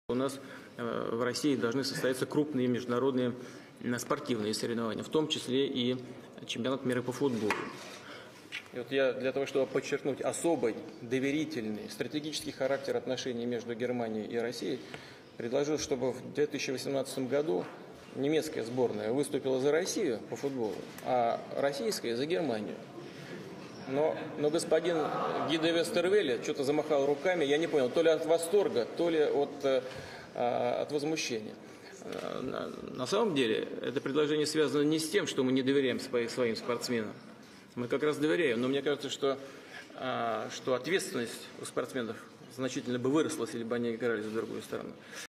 У нас в России должны состояться крупные международные спортивные соревнования, в том числе и чемпионат мира по футболу. И вот я для того, чтобы подчеркнуть особый, доверительный, стратегический характер отношений между Германией и Россией, предложил, чтобы в 2018 году немецкая сборная выступила за Россию по футболу, а российская за Германию. Но господин Гиде Вестервеле что-то замахал руками, я не понял, то ли от восторга, то ли от возмущения. На самом деле, это предложение связано не с тем, что мы не доверяем своим спортсменам. Мы как раз доверяем, но мне кажется, что ответственность у спортсменов значительно бы выросла, если бы они играли за другую сторону.